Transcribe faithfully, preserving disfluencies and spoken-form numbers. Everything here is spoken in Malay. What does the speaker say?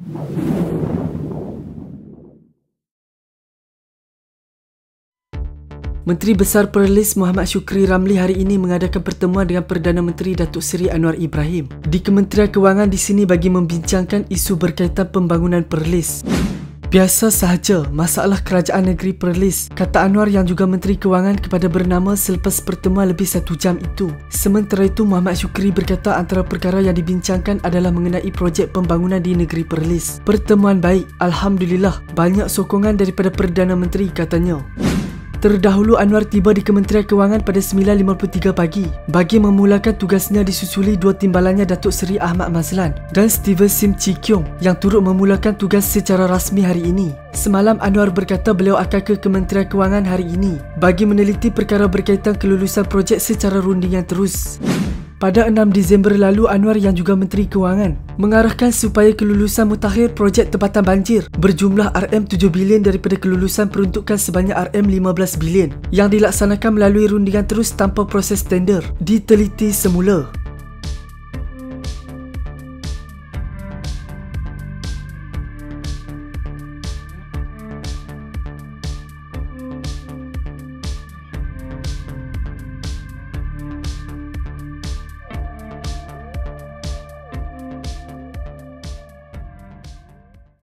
Menteri Besar Perlis Muhammad Syukri Ramli hari ini mengadakan pertemuan dengan Perdana Menteri Datuk Seri Anwar Ibrahim di Kementerian Kewangan di sini bagi membincangkan isu berkaitan pembangunan Perlis. Biasa sahaja masalah kerajaan negeri Perlis, kata Anwar yang juga Menteri Kewangan kepada bernama selepas pertemuan lebih satu jam itu. Sementara itu, Muhammad Syukri berkata antara perkara yang dibincangkan adalah mengenai projek pembangunan di negeri Perlis. Pertemuan baik, Alhamdulillah, banyak sokongan daripada Perdana Menteri, katanya. Terdahulu Anwar tiba di Kementerian Kewangan pada sembilan lima puluh tiga pagi bagi memulakan tugasnya disusuli dua timbalannya Datuk Seri Ahmad Mazlan dan Steven Sim Chee Kiong yang turut memulakan tugas secara rasmi hari ini. Semalam Anwar berkata beliau akan ke Kementerian Kewangan hari ini bagi meneliti perkara berkaitan kelulusan projek secara rundingan terus. Pada enam Disember lalu, Anwar yang juga Menteri Kewangan mengarahkan supaya kelulusan mutakhir projek tempatan banjir berjumlah R M tujuh bilion daripada kelulusan peruntukan sebanyak R M lima belas bilion yang dilaksanakan melalui rundingan terus tanpa proses tender diteliti semula.